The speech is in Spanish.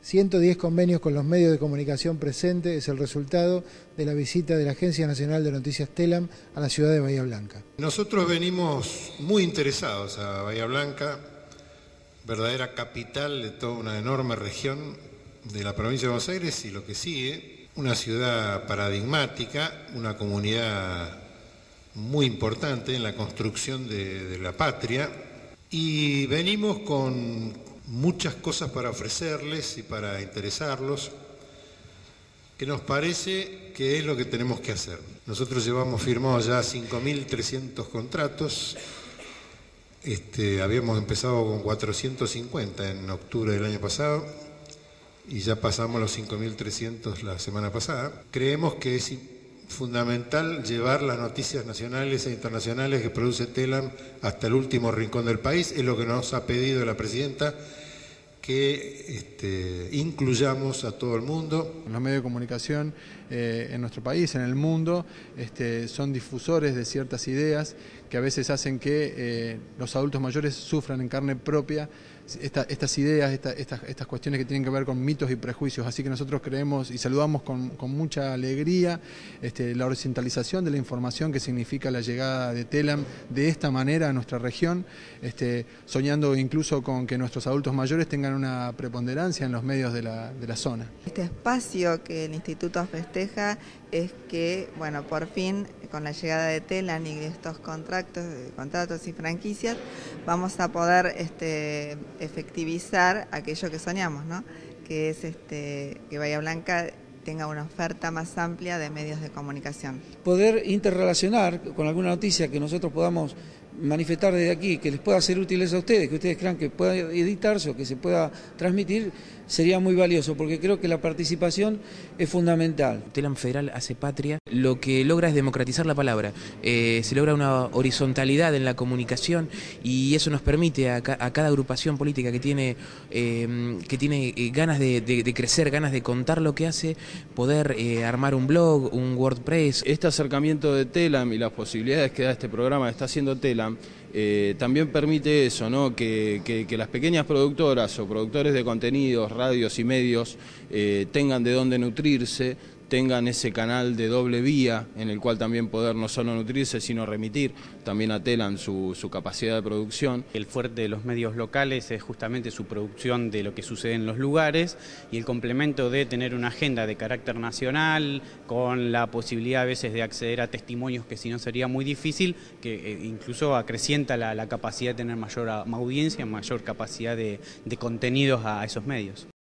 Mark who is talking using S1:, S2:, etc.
S1: 110 convenios con los medios de comunicación presentes es el resultado de la visita de la Agencia Nacional de Noticias TELAM a la ciudad de Bahía Blanca.
S2: Nosotros venimos muy interesados a Bahía Blanca, verdadera capital de toda una enorme región de la provincia de Buenos Aires y lo que sigue, una ciudad paradigmática, una comunidad muy importante en la construcción de la patria, y venimos con muchas cosas para ofrecerles y para interesarlos, que nos parece que es lo que tenemos que hacer. Nosotros llevamos firmados ya 5.300 contratos, habíamos empezado con 450 en octubre del año pasado y ya pasamos los 5.300 la semana pasada. Creemos que es fundamental llevar las noticias nacionales e internacionales que produce TELAM hasta el último rincón del país. Es lo que nos ha pedido la presidenta, que incluyamos a todo el mundo.
S3: Los medios de comunicación en nuestro país, en el mundo, son difusores de ciertas ideas que a veces hacen que los adultos mayores sufran en carne propia estas ideas, estas cuestiones que tienen que ver con mitos y prejuicios. Así que nosotros creemos y saludamos con mucha alegría la horizontalización de la información que significa la llegada de TELAM de esta manera a nuestra región, soñando incluso con que nuestros adultos mayores tengan una preponderancia en los medios de la zona.
S4: Este espacio que el Instituto festeja es que, bueno, por fin, con la llegada de TELAM y de estos contratos y franquicias, vamos a poder efectivizar aquello que soñamos, ¿no? Que es que Bahía Blanca tenga una oferta más amplia de medios de comunicación.
S5: Poder interrelacionar con alguna noticia que nosotros podamos manifestar desde aquí, que les pueda ser útiles a ustedes, que ustedes crean que pueda editarse o que se pueda transmitir, sería muy valioso, porque creo que la participación es fundamental.
S6: TELAM Federal hace patria, lo que logra es democratizar la palabra, se logra una horizontalidad en la comunicación y eso nos permite a cada agrupación política que tiene ganas de crecer, ganas de contar lo que hace, poder armar un blog, un WordPress.
S7: Este acercamiento de TELAM y las posibilidades que da este programa que está haciendo TELAM también permite eso, ¿no? Que las pequeñas productoras o productores de contenidos, radios y medios tengan de dónde nutrirse, tengan ese canal de doble vía en el cual también poder no solo nutrirse, sino remitir también a TELAM su capacidad de producción.
S8: El fuerte de los medios locales es justamente su producción de lo que sucede en los lugares y el complemento de tener una agenda de carácter nacional, con la posibilidad a veces de acceder a testimonios que si no sería muy difícil, que incluso acrecienta la capacidad de tener mayor audiencia, mayor capacidad de contenidos a esos medios.